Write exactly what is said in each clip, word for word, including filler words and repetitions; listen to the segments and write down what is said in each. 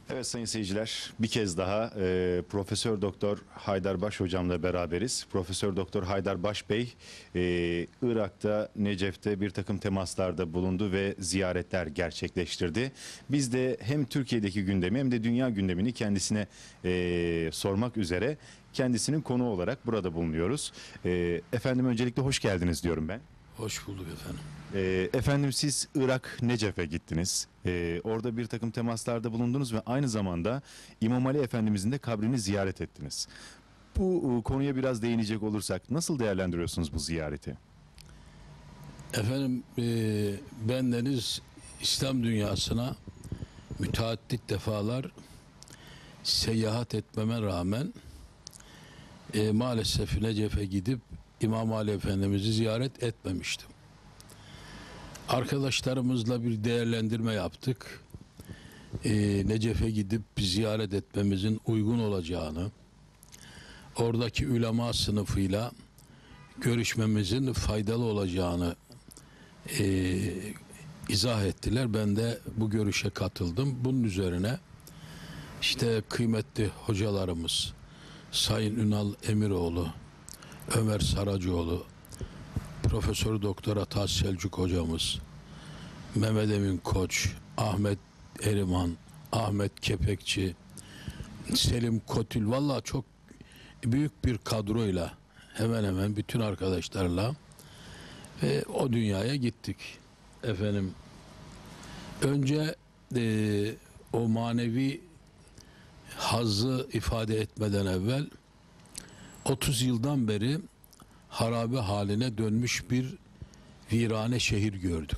Evet sayın seyirciler, bir kez daha e, Profesör Doktor Haydar Baş hocamla beraberiz. Profesör Doktor Haydar Baş Bey e, Irak'ta, Necef'te bir takım temaslarda bulundu ve ziyaretler gerçekleştirdi. Biz de hem Türkiye'deki gündemi hem de dünya gündemini kendisine e, sormak üzere kendisinin konuğu olarak burada bulunuyoruz. E, efendim öncelikle hoş geldiniz diyorum ben. Hoş bulduk efendim. E, efendim siz Irak Necef'e gittiniz. E, orada bir takım temaslarda bulundunuz ve aynı zamanda İmam Ali Efendimizin de kabrini ziyaret ettiniz. Bu e, konuya biraz değinecek olursak nasıl değerlendiriyorsunuz bu ziyareti? Efendim e, bendeniz İslam dünyasına müteaddit defalar seyahat etmeme rağmen e, maalesef Necef'e gidip İmam Ali Efendimiz'i ziyaret etmemiştim. Arkadaşlarımızla bir değerlendirme yaptık. E, Necef'e gidip bir ziyaret etmemizin uygun olacağını, oradaki ulema sınıfıyla görüşmemizin faydalı olacağını e, izah ettiler. Ben de bu görüşe katıldım. Bunun üzerine işte kıymetli hocalarımız Sayın Ünal Emiroğlu, Ömer Saracoğlu, Profesör Doktor Ataş Selçuk hocamız, Mehmet Emin Koç, Ahmet Eriman, Ahmet Kepekçi, Selim Kotil, vallahi çok büyük bir kadroyla, hemen hemen bütün arkadaşlarla ve o dünyaya gittik. Efendim önce e, o manevi hazzı ifade etmeden evvel otuz yıldan beri harabe haline dönmüş bir virane şehir gördük.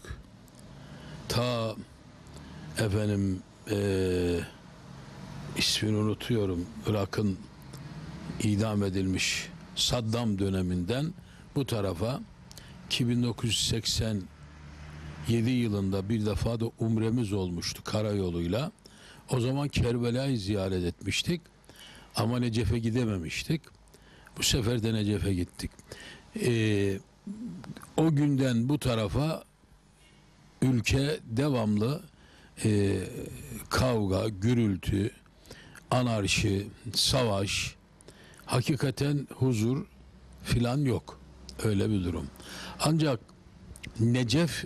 Ta efendim e, ismini unutuyorum, Irak'ın idam edilmiş Saddam döneminden bu tarafa ki bin dokuz yüz seksen yedi yılında bir defa da umremiz olmuştu karayoluyla. O zaman Kerbela'yı ziyaret etmiştik ama Necef'e gidememiştik. Bu sefer de Necef'e gittik. Ee, o günden bu tarafa ülke devamlı e, kavga, gürültü, anarşi, savaş, hakikaten huzur filan yok. Öyle bir durum. Ancak Necef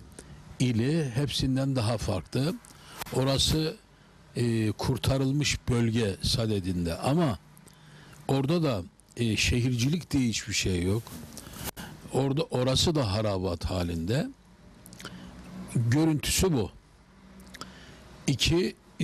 ili hepsinden daha farklı. Orası e, kurtarılmış bölge sadedinde ama orada da e, şehircilik diye hiçbir şey yok. Orada orası da harabat halinde. Görüntüsü bu. İki, e,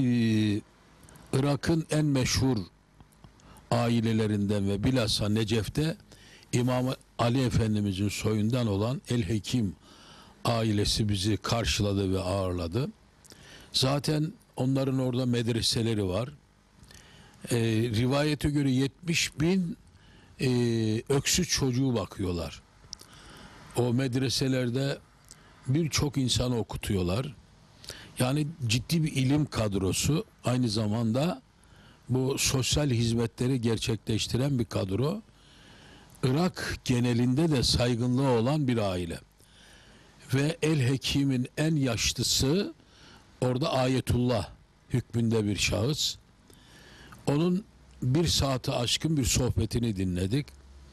Irak'ın en meşhur ailelerinden ve bilhassa Necef'te İmam Ali Efendimizin soyundan olan El Hekim ailesi bizi karşıladı ve ağırladı. Zaten onların orada medreseleri var. Ee, rivayete göre yetmiş bin e, öksüz çocuğu bakıyorlar. O medreselerde birçok insanı okutuyorlar. Yani ciddi bir ilim kadrosu, aynı zamanda bu sosyal hizmetleri gerçekleştiren bir kadro. Irak genelinde de saygınlığı olan bir aile. Ve El Hekim'in en yaşlısı orada Ayetullah hükmünde bir şahıs. Onun bir saati aşkın bir sohbetini dinledik.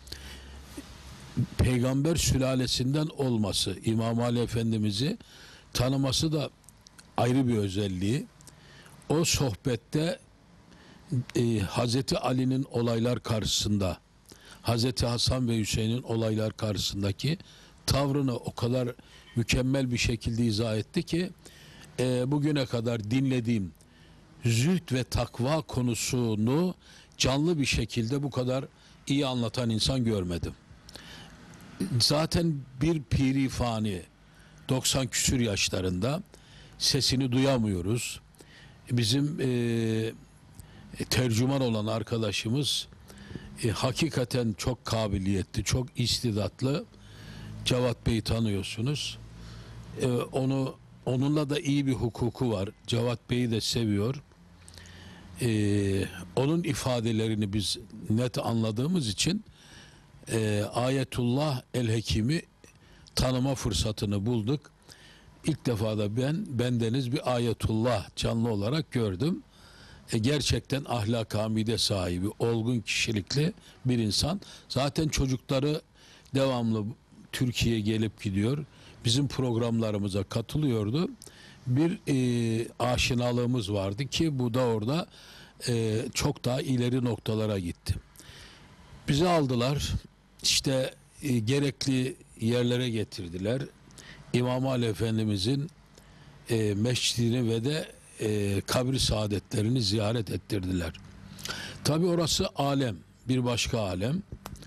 Peygamber sülalesinden olması, İmam Ali Efendimiz'i tanıması da ayrı bir özelliği. O sohbette e, Hazreti Ali'nin olaylar karşısında, Hazreti Hasan ve Hüseyin'in olaylar karşısındaki tavrını o kadar mükemmel bir şekilde izah etti ki e, bugüne kadar dinlediğim zühd ve takva konusunu canlı bir şekilde bu kadar iyi anlatan insan görmedim. Zaten bir piri fani doksan küsür yaşlarında, sesini duyamıyoruz. Bizim e, tercüman olan arkadaşımız e, hakikaten çok kabiliyetli, çok istidatlı. Cevat Bey'i tanıyorsunuz. E, onu onunla da iyi bir hukuku var. Cevat Bey'i de seviyor. E, onun ifadelerini biz net anladığımız için e, Ayetullah El Hekim'i tanıma fırsatını bulduk. İlk defa da ben bendeniz bir Ayetullah canlı olarak gördüm. e, gerçekten ahlak hamide sahibi, olgun kişilikli bir insan. Zaten çocukları devamlı Türkiye'ye gelip gidiyor. Bizim programlarımıza katılıyordu. Bir e, aşinalığımız vardı ki bu da orada e, çok daha ileri noktalara gitti. Bizi aldılar, işte e, gerekli yerlere getirdiler. İmam Ali Efendimizin e, mescidini ve de e, kabri saadetlerini ziyaret ettirdiler. Tabi orası alem, bir başka alem.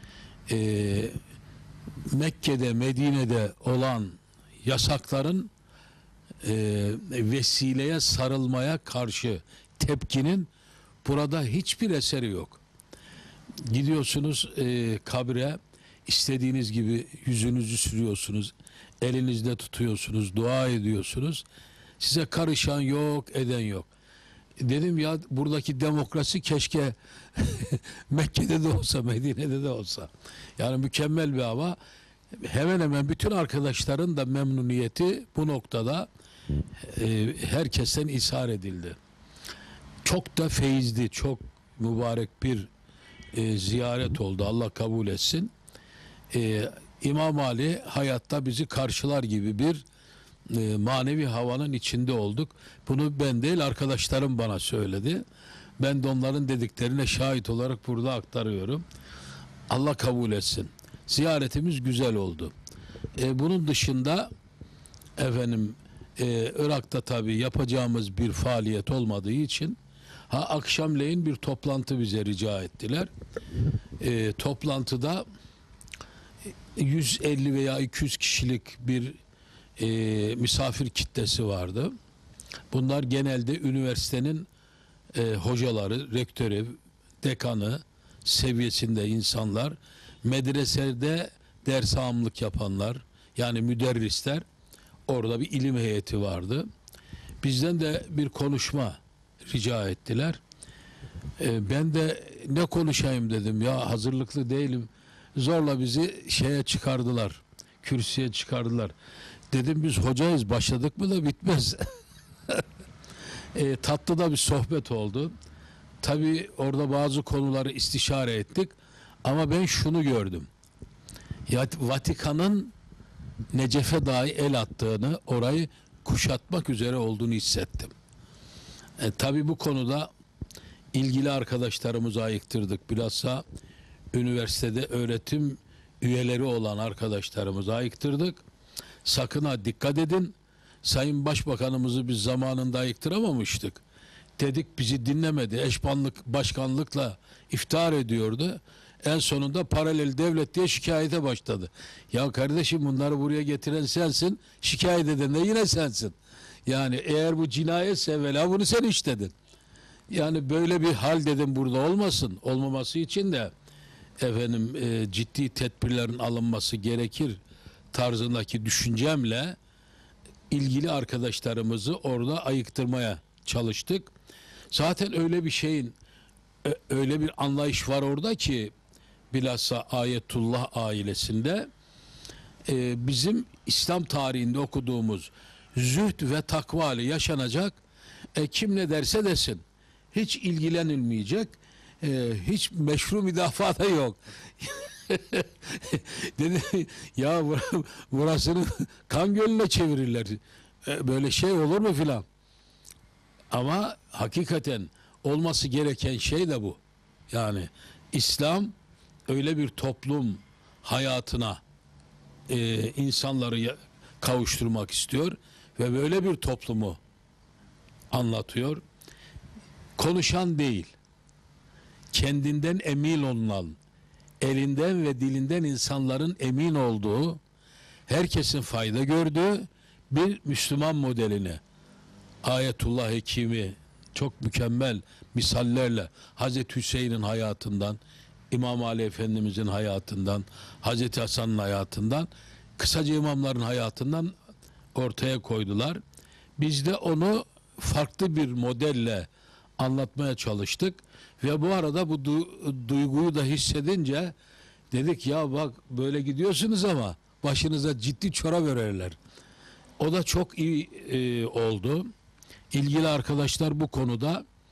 E, Mekke'de, Medine'de olan yasakların e, vesileye sarılmaya karşı tepkinin burada hiçbir eseri yok. Gidiyorsunuz e, kabre, istediğiniz gibi yüzünüzü sürüyorsunuz, elinizde tutuyorsunuz, dua ediyorsunuz. Size karışan yok, eden yok. Dedim ya, buradaki demokrasi keşke Mekke'de de olsa, Medine'de de olsa. Yani mükemmel bir hava. Hemen hemen bütün arkadaşların da memnuniyeti bu noktada e, herkesten ishar edildi. Çok da feyizli, çok mübarek bir e, ziyaret oldu. Allah kabul etsin. E, İmam Ali hayatta bizi karşılar gibi bir e, manevi havanın içinde olduk. Bunu ben değil, arkadaşlarım bana söyledi. Ben de onların dediklerine şahit olarak burada aktarıyorum. Allah kabul etsin. Ziyaretimiz güzel oldu. E, bunun dışında efendim e, Irak'ta tabii yapacağımız bir faaliyet olmadığı için ha akşamleyin bir toplantı bize rica ettiler. E, toplantıda yüz elli veya iki yüz kişilik bir e, misafir kitlesi vardı. Bunlar genelde üniversitenin e, hocaları, rektörü, dekanı seviyesinde insanlar, medresede ders amlık yapanlar, yani müderrisler, orada bir ilim heyeti vardı. Bizden de bir konuşma rica ettiler. E, ben de ne konuşayım dedim, ya hazırlıklı değilim. Zorla bizi şeye çıkardılar, kürsüye çıkardılar. Dedim biz hocayız, başladık mı da bitmez. e, tatlı da bir sohbet oldu. Tabii orada bazı konuları istişare ettik. Ama ben şunu gördüm. Ya Vatikan'ın Necef'e dahi el attığını, orayı kuşatmak üzere olduğunu hissettim. E, tabii bu konuda ilgili arkadaşlarımızı ayıktırdık. Bilhassa üniversitede öğretim üyeleri olan arkadaşlarımızı ayıktırdık. Sakın ha dikkat edin. Sayın Başbakanımızı biz zamanında ayıktıramamıştık. Dedik, bizi dinlemedi. Eşbanlık başkanlıkla iftihar ediyordu. En sonunda paralel devlet diye şikayete başladı. Ya kardeşim, bunları buraya getiren sensin, şikayet eden de yine sensin. Yani eğer bu cinayetse evvela bunu sen işledin. Yani böyle bir hal dedim burada olmasın. Olmaması için de efendim e, ciddi tedbirlerin alınması gerekir tarzındaki düşüncemle ilgili arkadaşlarımızı orada ayıktırmaya çalıştık. Zaten öyle bir şeyin, öyle bir anlayış var orada ki, bilhassa Ayetullah ailesinde e, bizim İslam tarihinde okuduğumuz zühd ve takva ile yaşanacak, e, kim ne derse desin, hiç ilgilenilmeyecek, e, hiç meşru müdafaa da yok. Dedi ya, burasını kan gölüne çevirirler, e, böyle şey olur mu filan. Ama hakikaten olması gereken şey de bu. Yani İslam öyle bir toplum hayatına e, insanları kavuşturmak istiyor ve böyle bir toplumu anlatıyor. Konuşan değil, kendinden emin olunan, elinden ve dilinden insanların emin olduğu, herkesin fayda gördüğü bir Müslüman modelini, Ayetullah Hekimi çok mükemmel misallerle Hazreti Hüseyin'in hayatından, İmam Ali Efendimizin hayatından, Hazreti Hasan'ın hayatından, kısaca imamların hayatından ortaya koydular. Biz de onu farklı bir modelle anlatmaya çalıştık ve bu arada bu du duyguyu da hissedince dedik ya, bak böyle gidiyorsunuz ama başınıza ciddi çorap örerler. O da çok iyi e, oldu. İlgili arkadaşlar bu konuda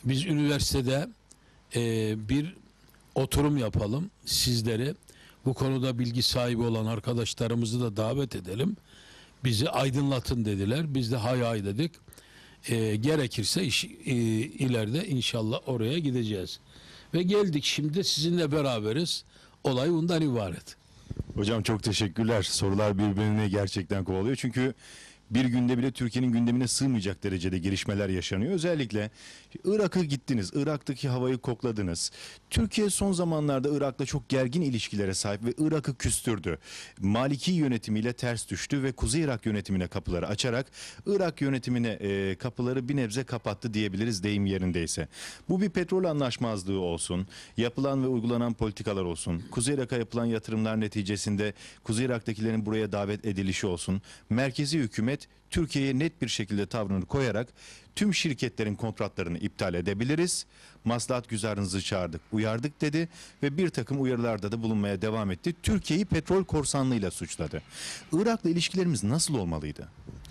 biz üniversitede e, bir oturum yapalım. Sizleri bu konuda bilgi sahibi olan arkadaşlarımızı da davet edelim. Bizi aydınlatın dediler. Biz de hay hay dedik. E, gerekirse iş, e, ileride inşallah oraya gideceğiz. Ve geldik, şimdi sizinle beraberiz. Olay bundan ibaret. Hocam çok teşekkürler. Sorular birbirini gerçekten kovalıyor. Çünkü bir günde bile Türkiye'nin gündemine sığmayacak derecede gelişmeler yaşanıyor. Özellikle Irak'a gittiniz, Irak'taki havayı kokladınız. Türkiye son zamanlarda Irak'la çok gergin ilişkilere sahip ve Irak'ı küstürdü. Maliki yönetimiyle ters düştü ve Kuzey Irak yönetimine kapıları açarak Irak yönetimine e, kapıları bir nebze kapattı diyebiliriz deyim yerindeyse. Bu bir petrol anlaşmazlığı olsun, yapılan ve uygulanan politikalar olsun, Kuzey Irak'a yapılan yatırımlar neticesinde Kuzey Irak'takilerin buraya davet edilişi olsun, merkezi hükümet Türkiye'ye net bir şekilde tavrını koyarak tüm şirketlerin kontratlarını iptal edebiliriz. Maslahat güzarınızı çağırdık, uyardık dedi ve bir takım uyarılarda da bulunmaya devam etti. Türkiye'yi petrol korsanlığıyla suçladı. Irak'la ilişkilerimiz nasıl olmalıydı?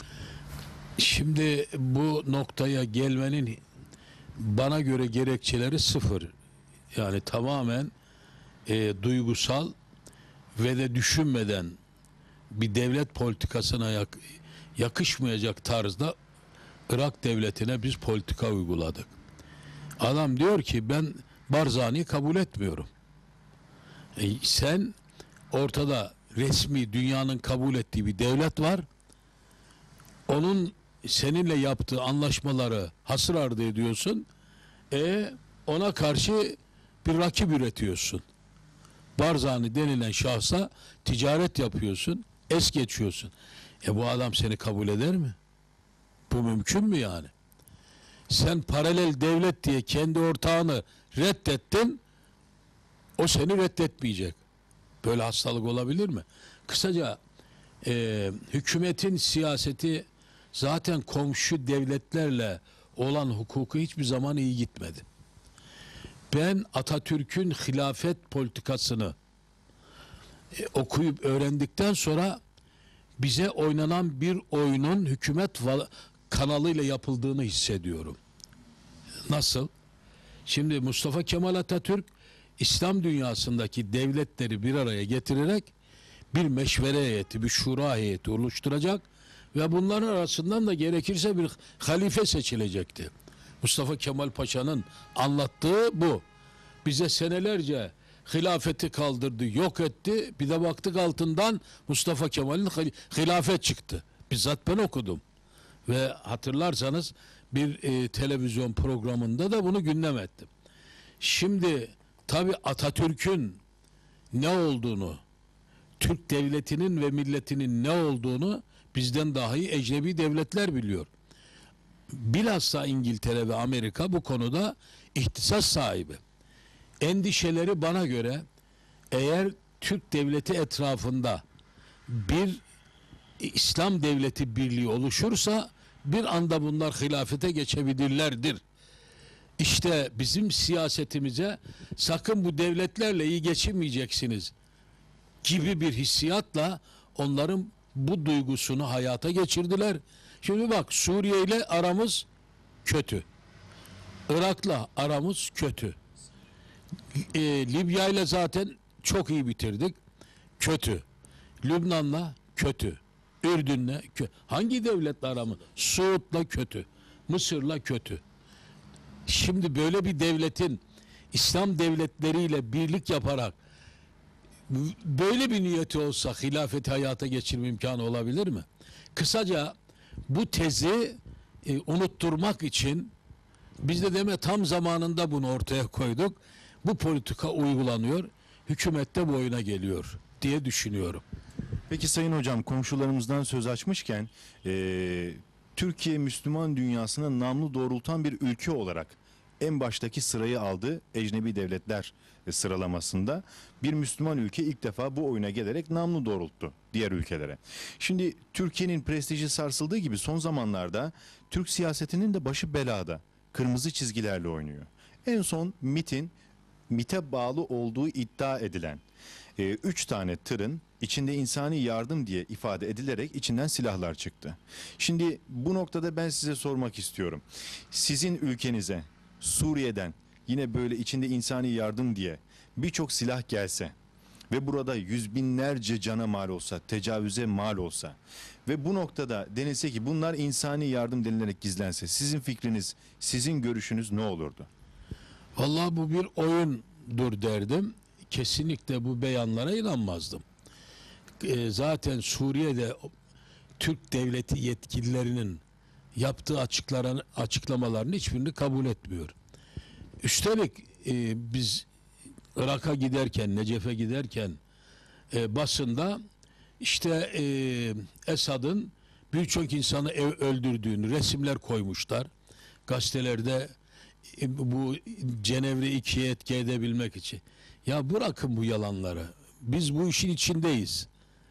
Şimdi bu noktaya gelmenin bana göre gerekçeleri sıfır. Yani tamamen e, duygusal ve de düşünmeden bir devlet politikasına yak, yakışmayacak tarzda Irak devletine biz politika uyguladık. Adam diyor ki ben Barzani'yi kabul etmiyorum. E, sen ortada resmi dünyanın kabul ettiği bir devlet var. Onun seninle yaptığı anlaşmaları hasır ardı ediyorsun. E ona karşı bir rakip üretiyorsun. Barzani denilen şahsa ticaret yapıyorsun, es geçiyorsun. E bu adam seni kabul eder mi? Bu mümkün mü yani? Sen paralel devlet diye kendi ortağını reddettin, o seni reddetmeyecek. Böyle hastalık olabilir mi? Kısaca e, hükümetin siyaseti zaten komşu devletlerle olan hukuku hiçbir zaman iyi gitmedi. Ben Atatürk'ün hilafet politikasını e, okuyup öğrendikten sonra bize oynanan bir oyunun hükümet kanalıyla yapıldığını hissediyorum. Nasıl? Şimdi Mustafa Kemal Atatürk İslam dünyasındaki devletleri bir araya getirerek bir meşvere heyeti, bir şura heyeti oluşturacak ve bunların arasından da gerekirse bir halife seçilecekti. Mustafa Kemal Paşa'nın anlattığı bu. Bize senelerce hilafeti kaldırdı, yok etti. Bir de baktık altından Mustafa Kemal'in hilafet çıktı. Bizzat ben okudum. Ve hatırlarsanız bir e, televizyon programında da bunu gündem ettim. Şimdi tabi Atatürk'ün ne olduğunu, Türk devletinin ve milletinin ne olduğunu bizden dahi ecnebi devletler biliyor. Bilhassa İngiltere ve Amerika bu konuda ihtisas sahibi. Endişeleri bana göre eğer Türk devleti etrafında bir İslam devleti birliği oluşursa bir anda bunlar hilafete geçebilirlerdir. İşte bizim siyasetimize sakın bu devletlerle iyi geçinmeyeceksiniz gibi bir hissiyatla onların bu duygusunu hayata geçirdiler. Şimdi bak, Suriye ile aramız kötü. Irak'la aramız kötü. E, Libya ile zaten çok iyi bitirdik. Kötü. Lübnan'la kötü. Ürdün'le kötü. Hangi devletle aramız? Suud'la kötü. Mısır'la kötü. Şimdi böyle bir devletin İslam devletleriyle birlik yaparak böyle bir niyeti olsa hilafeti hayata geçirme imkanı olabilir mi? Kısaca bu tezi e, unutturmak için biz de deme tam zamanında bunu ortaya koyduk. Bu politika uygulanıyor. Hükümet de bu oyuna geliyor diye düşünüyorum. Peki Sayın Hocam, komşularımızdan söz açmışken e, Türkiye Müslüman dünyasına namlu doğrultan bir ülke olarak en baştaki sırayı aldı ecnebi devletler sıralamasında. Bir Müslüman ülke ilk defa bu oyuna gelerek namlu doğrulttu diğer ülkelere. Şimdi Türkiye'nin prestiji sarsıldığı gibi son zamanlarda Türk siyasetinin de başı belada. Kırmızı çizgilerle oynuyor. En son MİT'in MİT'e bağlı olduğu iddia edilen e, üç tane tırın içinde insani yardım diye ifade edilerek içinden silahlar çıktı. Şimdi bu noktada ben size sormak istiyorum. Sizin ülkenize Suriye'den yine böyle içinde insani yardım diye birçok silah gelse ve burada yüz binlerce cana mal olsa, tecavüze mal olsa ve bu noktada denilse ki bunlar insani yardım denilerek gizlense, sizin fikriniz, sizin görüşünüz ne olurdu? Vallahi bu bir oyundur derdim. Kesinlikle bu beyanlara inanmazdım. E, zaten Suriye'de Türk devleti yetkililerinin yaptığı açıklaran, açıklamaların hiçbirini kabul etmiyor. Üstelik e, biz Irak'a giderken, Necef'e giderken e, basında işte e, Esad'ın birçok insanı ev öldürdüğünü resimler koymuşlar. Gazetelerde e, bu Cenevre ikiye etki edebilmek için. Ya bırakın bu yalanları. Biz bu işin içindeyiz.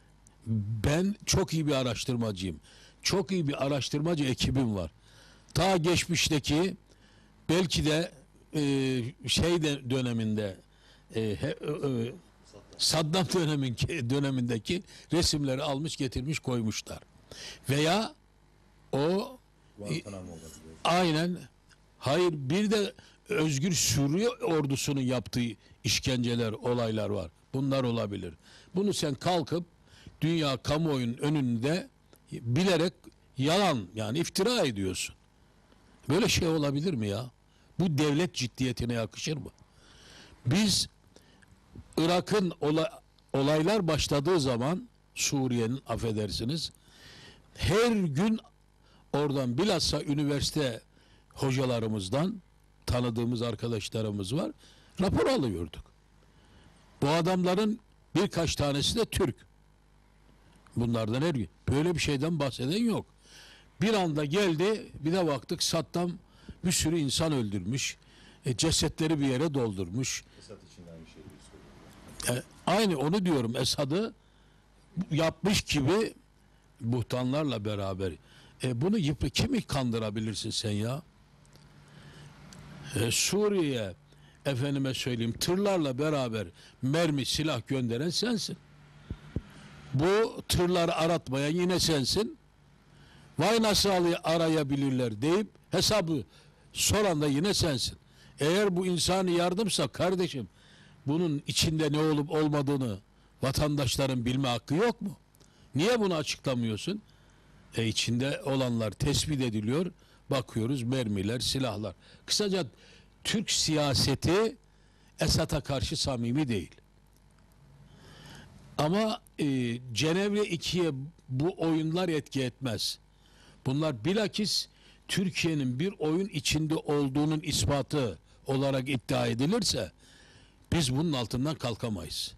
Ben çok iyi bir araştırmacıyım. Çok iyi bir araştırmacı ekibim var. Ta geçmişteki belki de e, şey de döneminde e, he, e, Saddam dönemin dönemindeki resimleri almış getirmiş koymuşlar. Veya o e, aynen hayır bir de Özgür Suriye ordusunun yaptığı işkenceler, olaylar var. Bunlar olabilir. Bunu sen kalkıp dünya kamuoyunun önünde bilerek yalan yani iftira ediyorsun. Böyle şey olabilir mi ya? Bu devlet ciddiyetine yakışır mı? Biz Irak'ın olay, olaylar başladığı zaman Suriye'nin affedersiniz her gün oradan bilhassa üniversite hocalarımızdan tanıdığımız arkadaşlarımız var. Rapor alıyorduk. Bu adamların birkaç tanesi de Türk. Bunlardan her gün. Böyle bir şeyden bahseden yok. Bir anda geldi bir de baktık Saddam bir sürü insan öldürmüş. E, cesetleri bir yere doldurmuş. Esad için aynı şeyi söylüyor. E, aynı onu diyorum Esad'ı yapmış gibi buhtanlarla beraber. E, bunu yıp kimi kandırabilirsin sen ya? E, Suriye efendime söyleyeyim tırlarla beraber mermi silah gönderen sensin. Bu tırları aratmaya yine sensin. Vay nasıl arayabilirler deyip hesabı soran da yine sensin. Eğer bu insani yardımsa kardeşim bunun içinde ne olup olmadığını vatandaşların bilme hakkı yok mu? Niye bunu açıklamıyorsun? E içinde olanlar tespit ediliyor. Bakıyoruz mermiler, silahlar. Kısaca Türk siyaseti Esad'a karşı samimi değil. Ama e, Cenevre ikiye bu oyunlar etki etmez. Bunlar bilakis Türkiye'nin bir oyun içinde olduğunun ispatı olarak iddia edilirse biz bunun altından kalkamayız.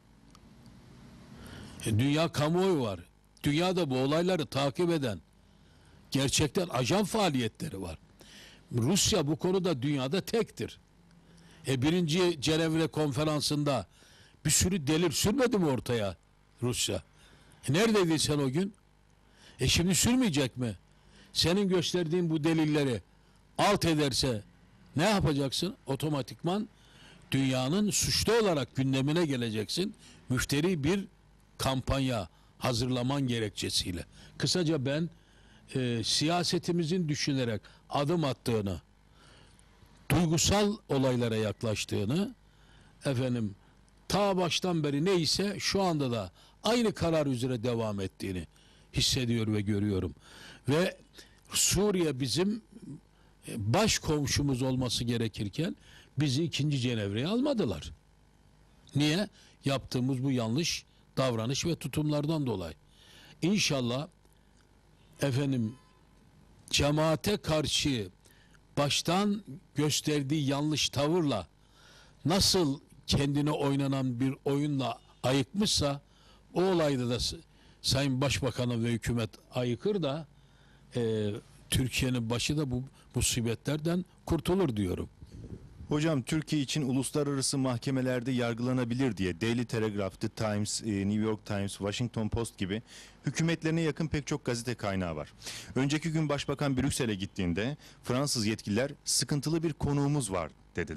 E, dünya kamuoyu var. Dünyada bu olayları takip eden gerçekten ajan faaliyetleri var. Rusya bu konuda dünyada tektir. E, birinci Cenevre konferansında bir sürü delil sürmedi mi ortaya Rusya? E, neredeydin sen o gün? E şimdi sürmeyecek mi? Senin gösterdiğin bu delilleri alt ederse ne yapacaksın? Otomatikman dünyanın suçlu olarak gündemine geleceksin. Müfteri bir kampanya hazırlaman gerekçesiyle. Kısaca ben e, siyasetimizin düşünerek adım attığını, duygusal olaylara yaklaştığını, efendim ta baştan beri neyse şu anda da aynı karar üzere devam ettiğini hissediyor ve görüyorum. Ve Suriye bizim baş komşumuz olması gerekirken bizi ikinci Cenevre'ye almadılar. Niye? Yaptığımız bu yanlış davranış ve tutumlardan dolayı. İnşallah efendim cemaate karşı baştan gösterdiği yanlış tavırla nasıl kendine oynanan bir oyunla ayıkmışsa o olayda da Sayın Başbakanı ve hükümet ayıkır da e, Türkiye'nin başı da bu musibetlerden kurtulur diyorum. Hocam Türkiye için uluslararası mahkemelerde yargılanabilir diye Daily Telegraph, The Times, New York Times, Washington Post gibi hükümetlerine yakın pek çok gazete kaynağı var. Önceki gün Başbakan Brüksel'e gittiğinde Fransız yetkililer sıkıntılı bir konuğumuz var dediler.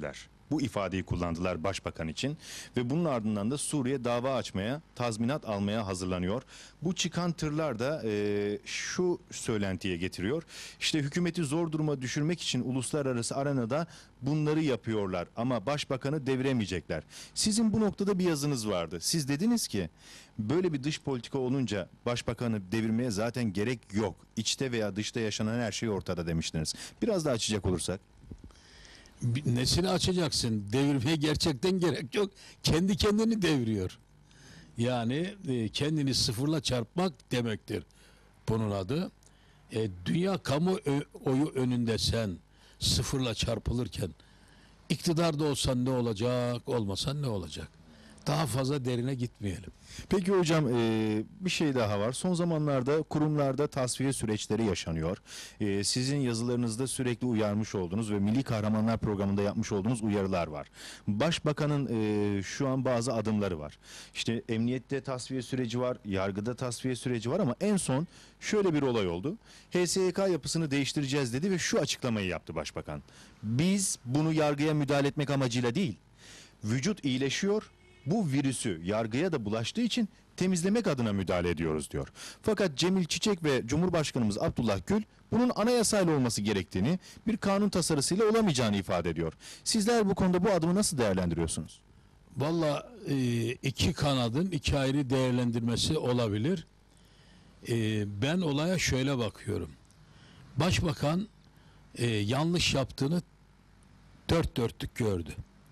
Bu ifadeyi kullandılar başbakan için ve bunun ardından da Suriye dava açmaya, tazminat almaya hazırlanıyor. Bu çıkan tırlar da e, şu söylentiye getiriyor. İşte hükümeti zor duruma düşürmek için uluslararası arenada bunları yapıyorlar ama başbakanı deviremeyecekler. Sizin bu noktada bir yazınız vardı. Siz dediniz ki böyle bir dış politika olunca başbakanı devirmeye zaten gerek yok. İçte veya dışta yaşanan her şey ortada demiştiniz. Biraz daha açacak olursak. Bir- Nesini açacaksın? Devirmeye gerçekten gerek yok. Kendi kendini deviriyor. Yani e, kendini sıfırla çarpmak demektir bunun adı. E, dünya kamuoyu önünde sen sıfırla çarpılırken iktidarda olsan ne olacak, olmasan ne olacak? Daha fazla derine gitmeyelim. Peki hocam e, bir şey daha var. Son zamanlarda kurumlarda tasfiye süreçleri yaşanıyor. E, sizin yazılarınızda sürekli uyarmış olduğunuz ve Milli Kahramanlar programında yapmış olduğunuz uyarılar var. Başbakanın e, şu an bazı adımları var. İşte emniyette tasfiye süreci var, yargıda tasfiye süreci var ama en son şöyle bir olay oldu. H S Y K yapısını değiştireceğiz dedi ve şu açıklamayı yaptı başbakan. Biz bunu yargıya müdahale etmek amacıyla değil, vücut iyileşiyor, bu virüsü yargıya da bulaştığı için temizlemek adına müdahale ediyoruz diyor. Fakat Cemil Çiçek ve Cumhurbaşkanımız Abdullah Gül bunun anayasayla olması gerektiğini, bir kanun tasarısıyla olamayacağını ifade ediyor. Sizler bu konuda bu adımı nasıl değerlendiriyorsunuz? Valla e, iki kanadın iki ayrı değerlendirmesi olabilir. E, ben olaya şöyle bakıyorum. Başbakan e, yanlış yaptığını dört dörtlük gördü.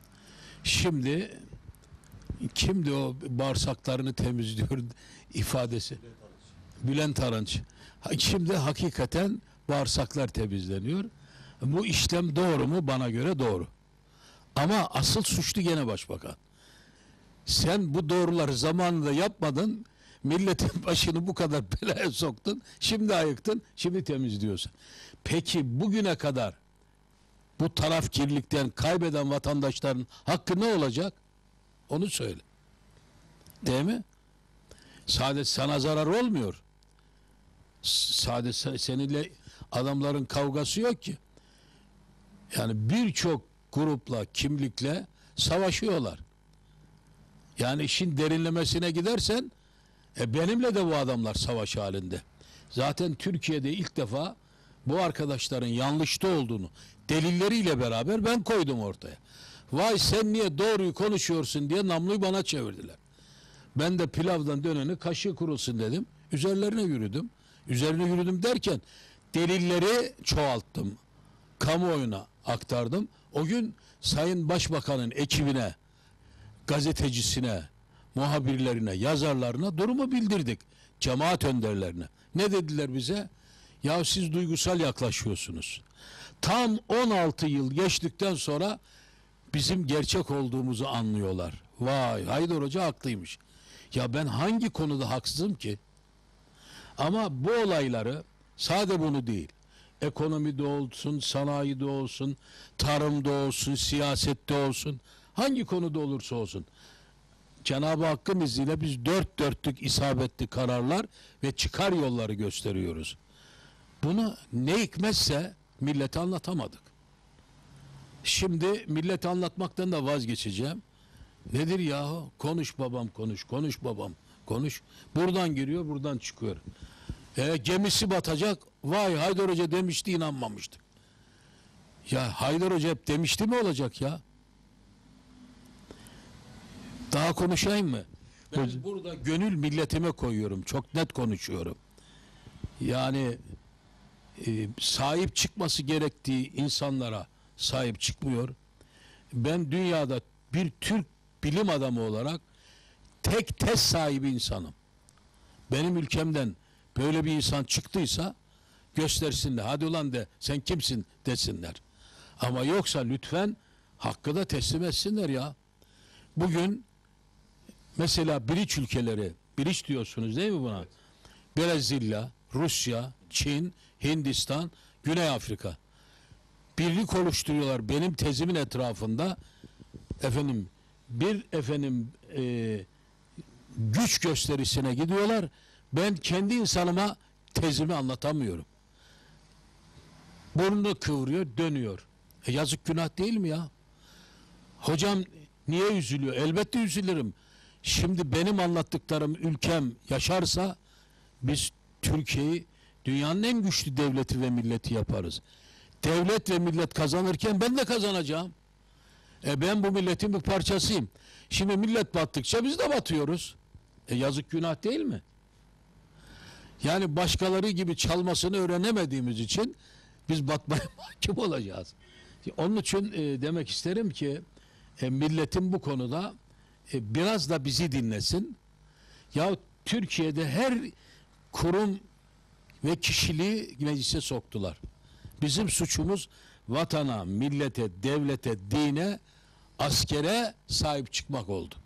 Şimdi kimdi o bağırsaklarını temizliyor ifadesi? Bülent Arınç. Ha, Şimdi hakikaten bağırsaklar temizleniyor. Bu işlem doğru mu? Bana göre doğru. Ama asıl suçlu gene başbakan. Sen bu doğruları zamanında yapmadın. Milletin başını bu kadar belaya soktun. Şimdi ayıktın. Şimdi temizliyorsun. Peki bugüne kadar bu tarafkirlikten kaybeden vatandaşların hakkı ne olacak? Onu söyle. Değil mi? Sadece sana zarar olmuyor. S- Sadece se- seninle adamların kavgası yok ki. Yani birçok grupla, kimlikle savaşıyorlar. Yani işin derinlemesine gidersen e, benimle de bu adamlar savaş halinde. Zaten Türkiye'de ilk defa bu arkadaşların yanlışta olduğunu delilleriyle beraber ben koydum ortaya. Vay sen niye doğruyu konuşuyorsun diye namluyu bana çevirdiler. Ben de pilavdan döneni kaşığı kurulsun dedim. Üzerlerine yürüdüm. Üzerine yürüdüm derken delilleri çoğalttım. Kamuoyuna aktardım. O gün Sayın Başbakan'ın ekibine, gazetecisine, muhabirlerine, yazarlarına durumu bildirdik. Cemaat önderlerine. Ne dediler bize? Ya siz duygusal yaklaşıyorsunuz. Tam on altı yıl geçtikten sonra bizim gerçek olduğumuzu anlıyorlar. Vay Haydar Hoca haklıymış. Ya ben hangi konuda haksızım ki? Ama bu olayları sade bunu değil. Ekonomide olsun, sanayide olsun, tarımda olsun, siyasette olsun, hangi konuda olursa olsun. Cenab-ı Hakk'ın izniyle biz dört dörtlük isabetli kararlar ve çıkar yolları gösteriyoruz. Bunu ne hikmetse millete anlatamadık. Şimdi millete anlatmaktan da vazgeçeceğim. Nedir yahu? Konuş babam konuş, konuş babam konuş. Buradan giriyor, buradan çıkıyor. E, gemisi batacak. Vay Haydar Hoca demişti, inanmamıştık. Ya Haydar Hoca hep demişti mi olacak ya? Daha konuşayım mı? Ben burada gönül milletime koyuyorum. Çok net konuşuyorum. Yani e, sahip çıkması gerektiği insanlara sahip çıkmıyor. Ben dünyada bir Türk bilim adamı olarak tek test sahibi insanım. Benim ülkemden böyle bir insan çıktıysa göstersinler. Hadi ulan de sen kimsin desinler. Ama yoksa lütfen hakkı da teslim etsinler ya. Bugün mesela biriç ülkeleri, biriç diyorsunuz değil mi buna? Evet. Brezilya, Rusya, Çin, Hindistan, Güney Afrika. Birlik oluşturuyorlar benim tezimin etrafında. Efendim bir efendim e, güç gösterisine gidiyorlar. Ben kendi insanıma tezimi anlatamıyorum. Burnunu kıvırıyor, dönüyor. E yazık günah değil mi ya? Hocam niye üzülüyor? Elbette üzülürüm. Şimdi benim anlattıklarım ülkem yaşarsa biz Türkiye'yi dünyanın en güçlü devleti ve milleti yaparız. Devlet ve millet kazanırken ben de kazanacağım. E ben bu milletin bir parçasıyım. Şimdi millet battıkça biz de batıyoruz. E yazık günah değil mi? Yani başkaları gibi çalmasını öğrenemediğimiz için biz batmaya mahkum olacağız. Onun için e, demek isterim ki e, milletin bu konuda e, biraz da bizi dinlesin. Ya Türkiye'de her kurum ve kişiliği meclise soktular. Bizim suçumuz vatana, millete, devlete, dine, askere sahip çıkmak oldu.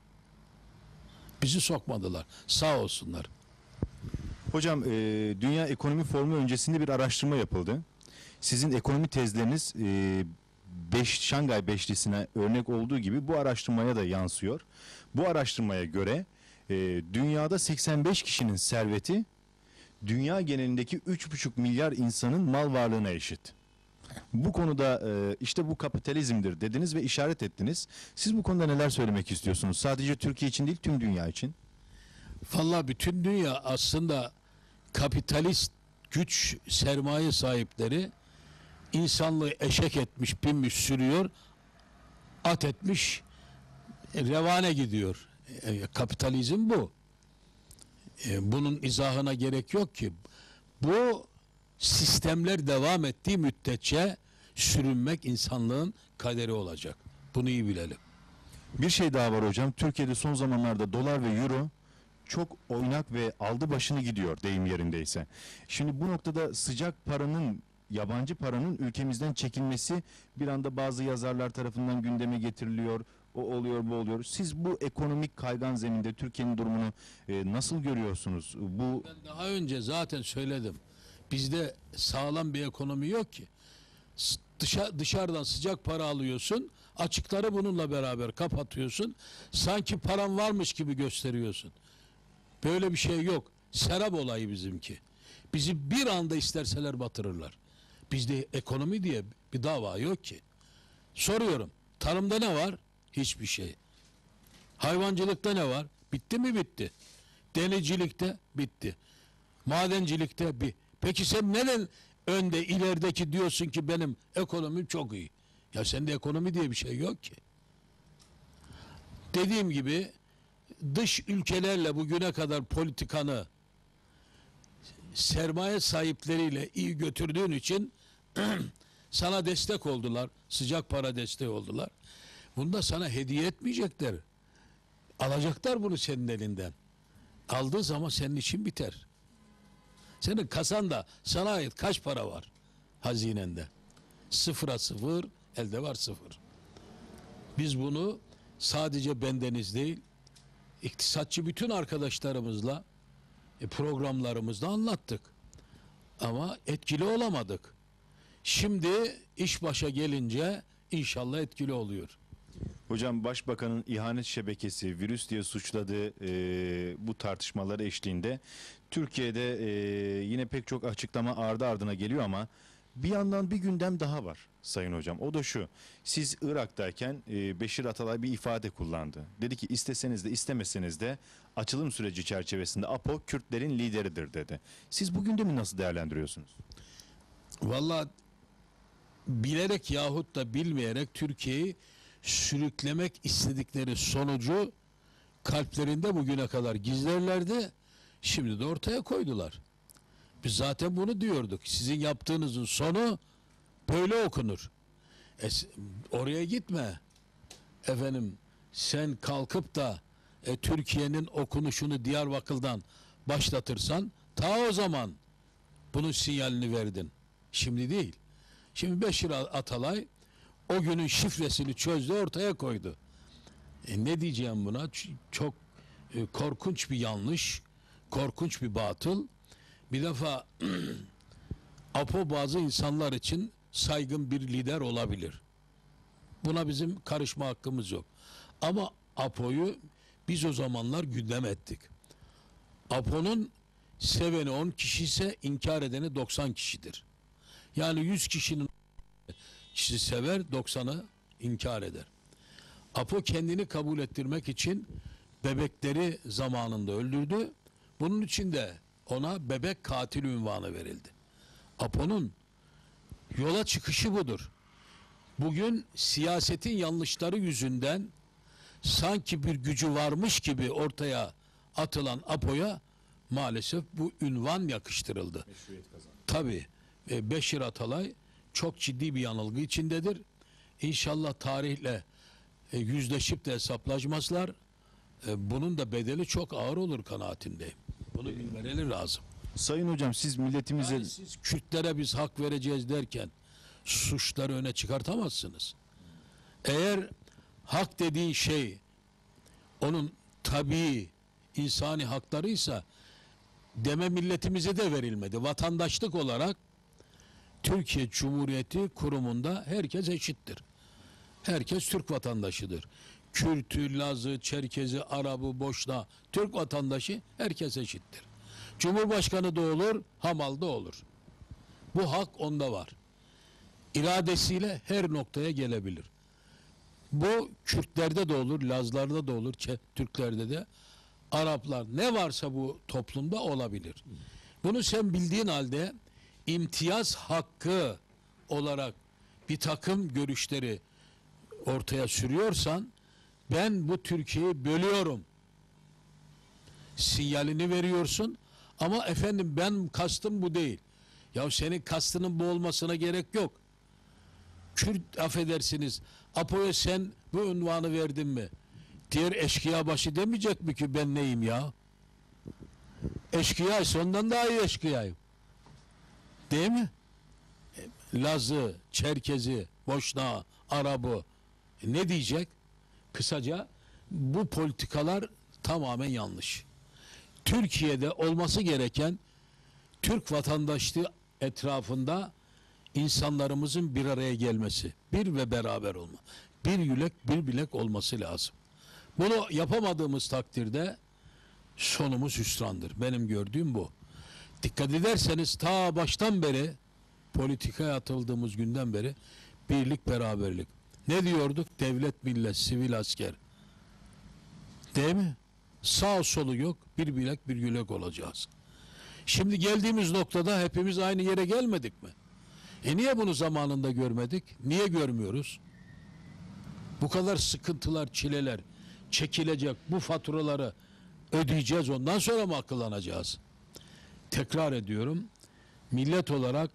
Bizi sokmadılar. Sağ olsunlar. Hocam, e, Dünya Ekonomi Forumu öncesinde bir araştırma yapıldı. Sizin ekonomi tezleriniz e, beş, Şangay Beşlisi'ne örnek olduğu gibi bu araştırmaya da yansıyor. Bu araştırmaya göre e, dünyada seksen beş kişinin serveti dünya genelindeki üç buçuk milyar insanın mal varlığına eşit. Bu konuda e, işte bu kapitalizmdir dediniz ve işaret ettiniz. Siz bu konuda neler söylemek istiyorsunuz? Sadece Türkiye için değil, tüm dünya için. Vallahi bütün dünya aslında kapitalist güç sermaye sahipleri insanlığı eşek etmiş, binmiş, sürüyor, at etmiş, revane gidiyor. E, kapitalizm bu. E, bunun izahına gerek yok ki. Bu sistemler devam ettiği müddetçe sürünmek insanlığın kaderi olacak. Bunu iyi bilelim. Bir şey daha var hocam. Türkiye'de son zamanlarda dolar ve euro çok oynak ve aldı başını gidiyor, deyim yerindeyse. Şimdi bu noktada sıcak paranın, yabancı paranın ülkemizden çekilmesi bir anda bazı yazarlar tarafından gündeme getiriliyor. O oluyor, bu oluyor. Siz bu ekonomik kaygan zeminde Türkiye'nin durumunu e, nasıl görüyorsunuz? Bu Ben daha önce zaten söyledim. Bizde sağlam bir ekonomi yok ki. S- Dışa, dışarıdan sıcak para alıyorsun, açıkları bununla beraber kapatıyorsun. Sanki paran varmış gibi gösteriyorsun. Böyle bir şey yok. Serap olayı bizimki. Bizi bir anda isterseler batırırlar. Bizde ekonomi diye bir dava yok ki. Soruyorum. Tarımda ne var? Hiçbir şey. Hayvancılıkta ne var? Bitti mi? Bitti. Denizcilikte bitti. Madencilikte bir. Peki sen neden önde, ilerideki diyorsun ki benim ekonomim çok iyi? Ya sende ekonomi diye bir şey yok ki. Dediğim gibi dış ülkelerle bugüne kadar politikanı sermaye sahipleriyle iyi götürdüğün için sana destek oldular. Sıcak para desteği oldular. Bunu da sana hediye etmeyecekler. Alacaklar bunu senin elinden. Aldığı zaman senin için biter. Senin kasanda sana ait kaç para var hazinende? Sıfıra sıfır, elde var sıfır. Biz bunu sadece bendeniz değil, iktisatçı bütün arkadaşlarımızla e, programlarımızda anlattık. Ama etkili olamadık. Şimdi iş başa gelince inşallah etkili oluyor. hocam, Başbakanın ihanet şebekesi, virüs diye suçladığı e, bu tartışmaları eşliğinde Türkiye'de e, yine pek çok açıklama ardı ardına geliyor ama bir yandan bir gündem daha var Sayın Hocam. O da şu: siz Irak'tayken e, Beşir Atalay bir ifade kullandı. Dedi ki isteseniz de istemeseniz de açılım süreci çerçevesinde APO Kürtlerin lideridir dedi. Siz bu gündemi nasıl değerlendiriyorsunuz? Vallahi bilerek yahut da bilmeyerek Türkiye'yi sürüklemek istedikleri sonucu kalplerinde bugüne kadar gizlerlerdi. Şimdi de ortaya koydular. Biz zaten bunu diyorduk. Sizin yaptığınızın sonu böyle okunur. E, oraya gitme. Efendim sen kalkıp da e, Türkiye'nin okunuşunu Diyarbakır'dan başlatırsan ta o zaman bunun sinyalini verdin. Şimdi değil. Şimdi Beşir Atalay o günün şifresini çözdü, ortaya koydu. E ne diyeceğim buna? Ç- Çok e, korkunç bir yanlış, korkunç bir batıl. Bir defa APO bazı insanlar için saygın bir lider olabilir. Buna bizim karışma hakkımız yok. Ama APO'yu biz o zamanlar gündem ettik. APO'nun seveni on kişi ise inkar edeni doksan kişidir. Yani yüz kişinin kişi sever, doksanı inkar eder. Apo kendini kabul ettirmek için bebekleri zamanında öldürdü. Bunun için de ona bebek katil unvanı verildi. Apo'nun yola çıkışı budur. Bugün siyasetin yanlışları yüzünden sanki bir gücü varmış gibi ortaya atılan Apo'ya maalesef bu ünvan yakıştırıldı. Tabii e, Beşir Atalay çok ciddi bir yanılgı içindedir. İnşallah tarihle e, yüzleşip de hesaplaşmazlar. E, bunun da bedeli çok ağır olur kanaatindeyim. Bunu bilmeleri lazım. Sayın hocam siz milletimize... Yani siz Kürtlere biz hak vereceğiz derken suçları öne çıkartamazsınız. Eğer hak dediğin şey onun tabii insani haklarıysa deme milletimize de verilmedi. Vatandaşlık olarak Türkiye Cumhuriyeti kurumunda herkes eşittir. Herkes Türk vatandaşıdır. Kürtü, Lazı, Çerkezi, Arabı, Boşna, Türk vatandaşı herkes eşittir. Cumhurbaşkanı da olur, hamal da olur. Bu hak onda var. İradesiyle her noktaya gelebilir. Bu Kürtlerde de olur, Lazlarda da olur, Çe- Türklerde de, Araplar ne varsa bu toplumda olabilir. Bunu sen bildiğin halde imtiyaz hakkı olarak bir takım görüşleri ortaya sürüyorsan ben bu Türkiye'yi bölüyorum sinyalini veriyorsun ama efendim ben kastım bu değil. Ya senin kastının bu olmasına gerek yok. Kürt affedersiniz Apo'ya sen bu unvanı verdin mi? Diğer eşkıya başı demeyecek mi ki ben neyim ya? Eşkıya ondan daha iyi eşkıyayım. Değil mi? Lazı, Çerkezi, Boşna, Arabı e ne diyecek? Kısaca bu politikalar tamamen yanlış. Türkiye'de olması gereken Türk vatandaşlığı etrafında insanlarımızın bir araya gelmesi, bir ve beraber olma. Bir yürek, bir bilek olması lazım. Bunu yapamadığımız takdirde sonumuz hüsrandır. Benim gördüğüm bu. Dikkat ederseniz ta baştan beri politikaya atıldığımız günden beri birlik beraberlik. Ne diyorduk? Devlet, millet, sivil, asker. Değil mi? Sağ solu yok. Bir bilek bir yürek olacağız. Şimdi geldiğimiz noktada hepimiz aynı yere gelmedik mi? E niye bunu zamanında görmedik? Niye görmüyoruz? Bu kadar sıkıntılar, çileler çekilecek, bu faturaları ödeyeceğiz, ondan sonra mı akıllanacağız? Tekrar ediyorum, millet olarak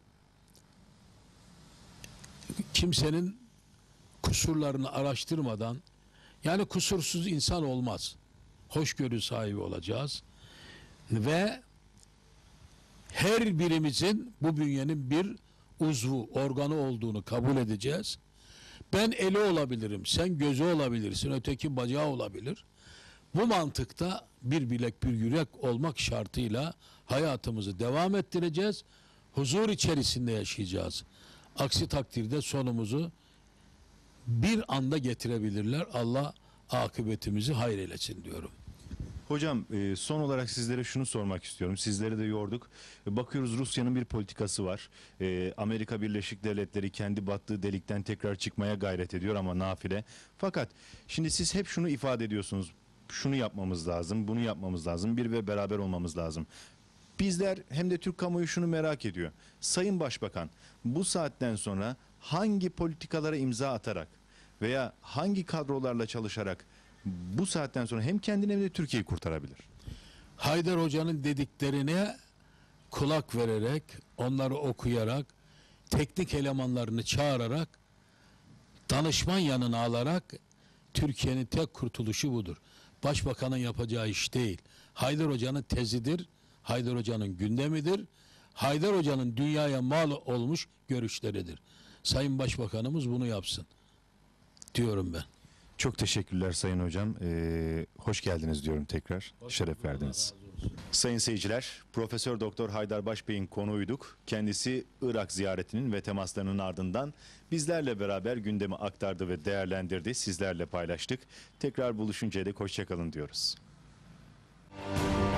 kimsenin kusurlarını araştırmadan, yani kusursuz insan olmaz. Hoşgörü sahibi olacağız ve her birimizin bu bünyenin bir uzvu, organı olduğunu kabul edeceğiz. Ben eli olabilirim, sen gözü olabilirsin, öteki bacağı olabilir. Bu mantıkta bir bilek bir yürek olmak şartıyla hayatımızı devam ettireceğiz. Huzur içerisinde yaşayacağız. Aksi takdirde sonumuzu bir anda getirebilirler. Allah akıbetimizi hayreylesin diyorum. Hocam e, son olarak sizlere şunu sormak istiyorum. Sizleri de yorduk. E, Bakıyoruz Rusya'nın bir politikası var. E, Amerika Birleşik Devletleri kendi battığı delikten tekrar çıkmaya gayret ediyor ama nafile. Fakat şimdi siz hep şunu ifade ediyorsunuz. Şunu yapmamız lazım, bunu yapmamız lazım, bir ve beraber olmamız lazım. Bizler hem de Türk kamuoyu şunu merak ediyor. Sayın Başbakan bu saatten sonra hangi politikalara imza atarak veya hangi kadrolarla çalışarak bu saatten sonra hem kendini hem de Türkiye'yi kurtarabilir? Haydar Hoca'nın dediklerine kulak vererek, onları okuyarak, teknik elemanlarını çağırarak, danışman yanına alarak Türkiye'nin tek kurtuluşu budur. Başbakanın yapacağı iş değil. Haydar Hoca'nın tezidir, Haydar Hoca'nın gündemidir, Haydar Hoca'nın dünyaya mal olmuş görüşleridir. Sayın Başbakanımız bunu yapsın diyorum ben. Çok teşekkürler Sayın Hocam. Ee, hoş geldiniz diyorum tekrar. Şeref verdiniz. Sayın seyirciler, Profesör Doktor Haydar Başbey'in konuğuyduk. Kendisi Irak ziyaretinin ve temaslarının ardından bizlerle beraber gündemi aktardı ve değerlendirdi. Sizlerle paylaştık. Tekrar buluşuncaya dek hoşça kalın diyoruz.